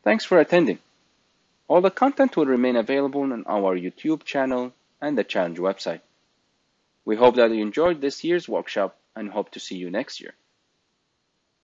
Thanks for attending. All the content will remain available on our YouTube channel and the challenge website. We hope that you enjoyed this year's workshop and hope to see you next year.